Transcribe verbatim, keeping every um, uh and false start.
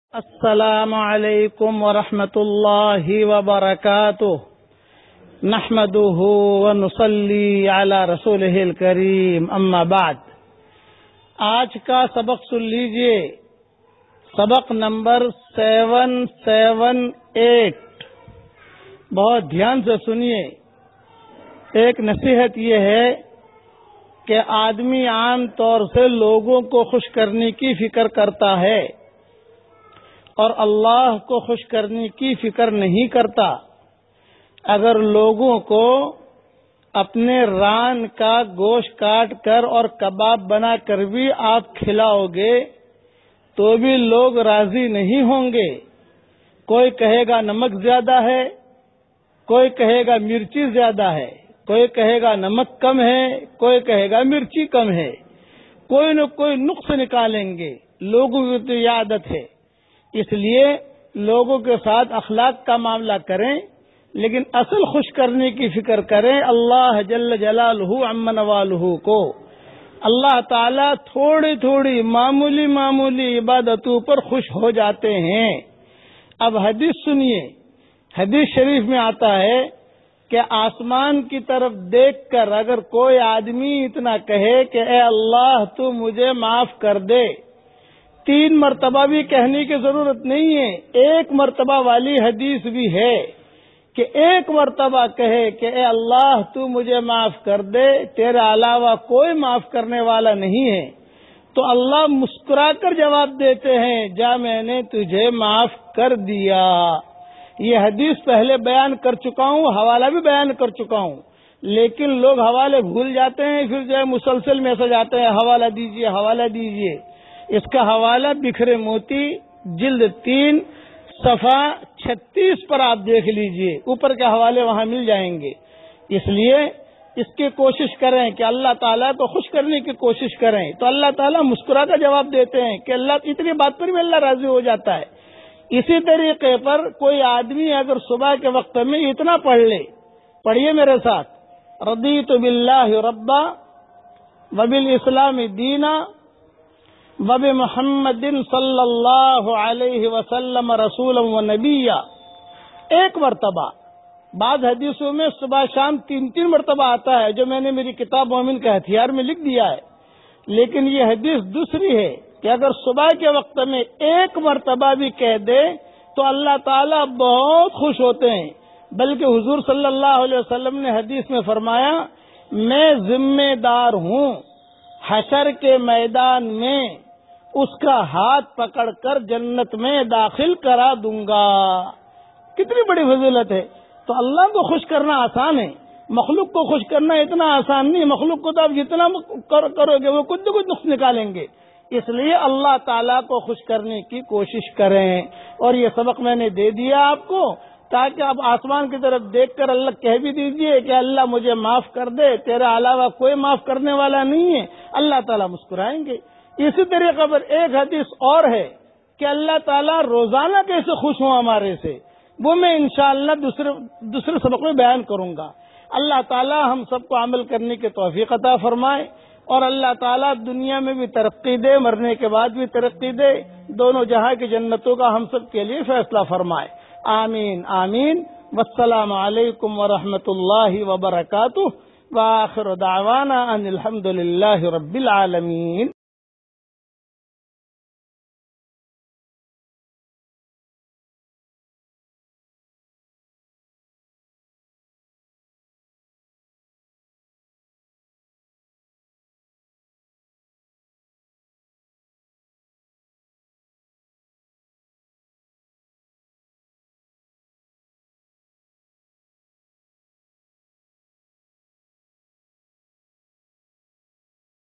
السلام علیکم ورحمۃ اللہ وبرکاتہ نحمده ونصلی علی رسولہ الکریم اما بعد۔ آج کا سبق سن لیجئے، سبق نمبر سیون سیون ایٹ۔ بہت دھیان سے سنیے۔ ایک نصیحت یہ ہے کہ آدمی عام طور سے لوگوں کو خوش کرنے کی فکر کرتا ہے اور اللہ کو خوش کرنے کی فکر نہیں کرتا۔ اگر لوگوں کو اپنے ران کا گوشت کاٹ کر اور کباب بنا کر بھی آپ کھلاؤ گے تو بھی لوگ راضی نہیں ہوں گے۔ کوئی کہے گا نمک زیادہ ہے، کوئی کہے گا مرچی زیادہ ہے، کوئی کہے گا نمک کم ہے، کوئی کہے گا مرچی کم ہے، کوئی نہ کوئی نقص نکالیں گے۔ لوگوں کی تو یہ عادت ہے، اس لیے لوگوں کے ساتھ اخلاق کا معاملہ کریں، لیکن اصل خوش کرنے کی فکر کریں اللہ جل جلالہ عم نوالہ کو۔ اللہ تعالیٰ تھوڑی تھوڑی معمولی معمولی عبادتوں پر خوش ہو جاتے ہیں۔ اب حدیث سنیے۔ حدیث شریف میں آتا ہے کہ آسمان کی طرف دیکھ کر اگر کوئی آدمی اتنا کہے کہ اے اللہ تو مجھے معاف کر دے، تین مرتبہ بھی کہنے کی ضرورت نہیں ہے، ایک مرتبہ والی حدیث بھی ہے کہ ایک مرتبہ کہے کہ اے اللہ تو مجھے معاف کر دے، تیرے علاوہ کوئی معاف کرنے والا نہیں ہے، تو اللہ مسکرا کر جواب دیتے ہیں جا میں نے تجھے معاف کر دیا۔ یہ حدیث پہلے بیان کر چکا ہوں، حوالہ بھی بیان کر چکا ہوں، لیکن لوگ حوالے بھول جاتے ہیں، پھر جو ہے مسلسل میسج آتے ہیں حوالہ دیجئے حوالہ دیجئے۔ اس کا حوالہ بکھرے موتی جلد تین صفحہ چھتیس پر آپ دیکھ لیجئے، اوپر کے حوالے وہاں مل جائیں گے۔ اس لیے اس کی کوشش کریں کہ اللہ تعالیٰ کو خوش کرنے کی کوشش کریں، تو اللہ تعالیٰ مسکرا کر جواب دیتے ہیں کہ اللہ اتنی بات پر بھی اللہ راضی ہو جاتا ہے۔ اسی طریقے پر کوئی آدمی اگر صبح کے وقت میں اتنا پڑھ لے، پڑھیے میرے ساتھ، رضیت باللہ ربا وبالاسلام دینا وبمحمد صلی اللہ علیہ وسلم رسولا و نبیا، ایک مرتبہ۔ بعض حدیثوں میں صبح شام تین تین مرتبہ آتا ہے، جو میں نے میری کتاب مومن کا ہتھیار میں لکھ دیا ہے، لیکن یہ حدیث دوسری ہے کہ اگر صبح کے وقت میں ایک مرتبہ بھی کہہ دے تو اللہ تعالیٰ بہت خوش ہوتے ہیں۔ بلکہ حضور صلی اللہ علیہ وسلم نے حدیث میں فرمایا میں ذمہ دار ہوں حشر کے میدان میں اس کا ہاتھ پکڑ کر جنت میں داخل کرا دوں گا۔ کتنی بڑی فضیلت ہے۔ تو اللہ کو خوش کرنا آسان ہے، مخلوق کو خوش کرنا اتنا آسان نہیں۔ مخلوق کو تو آپ جتنا کرو گے وہ کچھ نہ کچھ نقص نکالیں گے۔ اس لیے اللہ تعالیٰ کو خوش کرنے کی کوشش کریں، اور یہ سبق میں نے دے دیا آپ کو تاکہ آپ آسمان کی طرف دیکھ کر اللہ کہہ بھی دیجئے کہ اللہ مجھے معاف کر دے، تیرے علاوہ کوئی معاف کرنے والا نہیں ہے، اللہ تعالیٰ مسکرائیں گے۔ اسی طریقے پر ایک حدیث اور ہے کہ اللہ تعالیٰ روزانہ کیسے خوش ہوں ہمارے سے، وہ میں انشاءاللہ دوسرے دوسرے سبق میں بیان کروں گا۔ اللہ تعالیٰ ہم سب کو عمل کرنے کی توفیق عطا فرمائے، اور اللہ تعالیٰ دنیا میں بھی ترقی دے، مرنے کے بعد بھی ترقی دے، دونوں جہاں کی جنتوں کا ہم سب کے لیے فیصلہ فرمائے۔ آمین آمین۔ والسلام علیکم ورحمۃ اللہ وبرکاتہ، وآخر دعوانا ان الحمد للہ رب العالمین۔